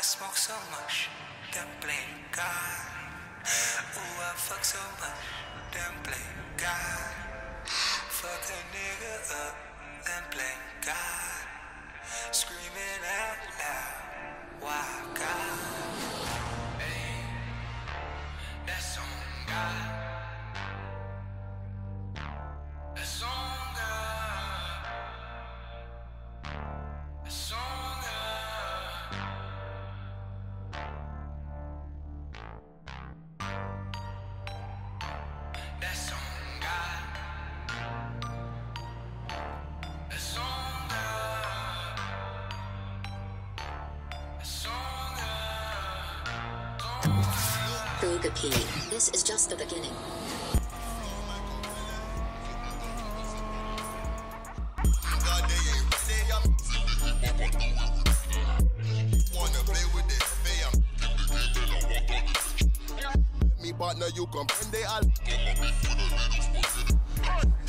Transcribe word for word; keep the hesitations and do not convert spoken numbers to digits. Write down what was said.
smoke so much, then blame God. Ooh, I fuck so much, then blame God. Fuck a nigga up, then blame God. Screaming out loud, why God? Hey, that's on God. That's on God. That's on God. That's on God. That's on God. That's on God. Booga P. This is just the beginning. Mi partner, you comprende al.